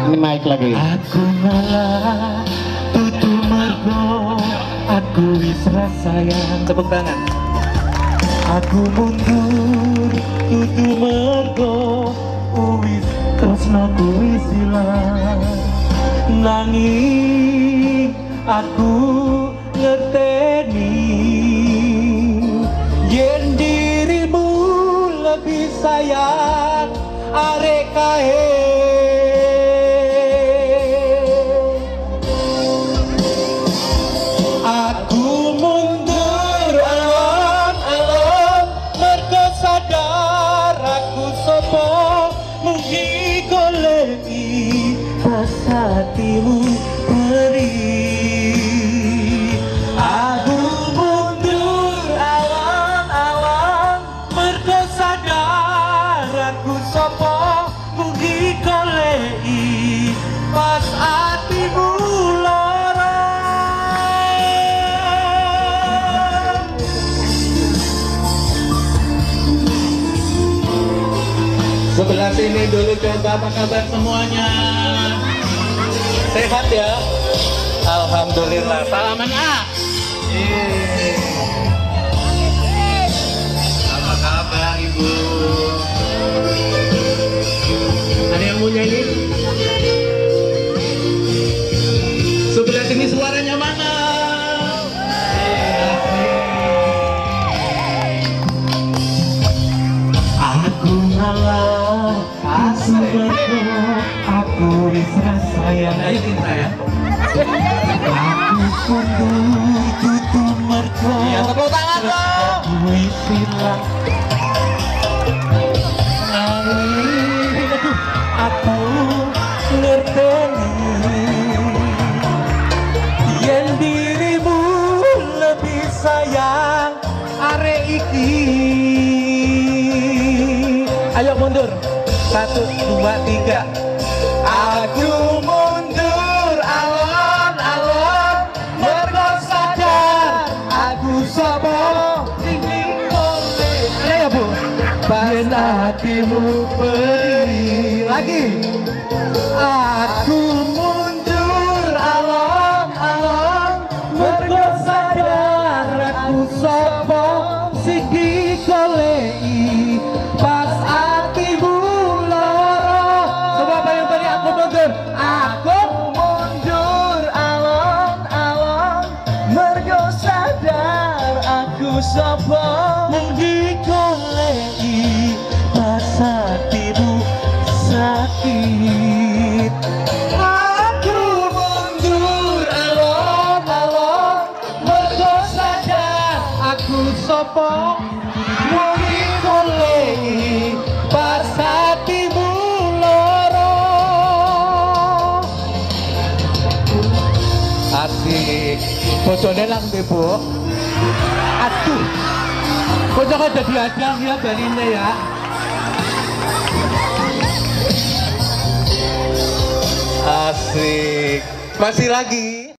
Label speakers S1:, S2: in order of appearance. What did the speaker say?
S1: Ini mic lagi.
S2: Aku ngalah tutu mergo aku wis sayang.
S3: Tepuk tangan.
S2: Aku mundur tutu mergo wis tresnaku wis ilang. Nanging aku ngerteni yen dirimu lebih sayang arek kae. Aku mundur alon-alon mergo sadar aku sopo mugi goleki pas hatimu perih. Aku mundur alon-alon mergo sadar aku sopo mugi goleki pas hatimu
S3: Sebelah sini dulu coba, apa kabar semuanya? Sehat ya? Alhamdulillah. Salaman A. Apa kabar Ibu? Ada yang mau nyanyi? Sebelah sini suaranya mana?
S2: Aku ngalah aku bisa sayang.
S3: Ayo Cinta ya.
S2: Aku mundur tutu mergo
S3: Ya, tepuk tangan dong.
S2: wis ilang. Nanging aku ngerteni yen dirimu lebih sayang arek iki. Ayo mundur, 1, 2, 3. Aku mundur alon-alon mergo sadar aku sapa sing golek. Ya Bu, yen hatimu perih lagi. Aku mundur alon-alon mergo sadar aku sapa sing digoleki pas hatimu lara. Coba apa yang tadi aku mundur? Aku mundur alon-alon mergo sadar aku sapa mung digoleki pas hatimu sakit. Aku mundur alon-alon mergo sadar aku sapa mung digoleki pas hatimu lara. Asik. Bojone lang ndi, Bu? Aduh. Bojone jadi adang ya baline ya.
S3: Asik. Masih lagi.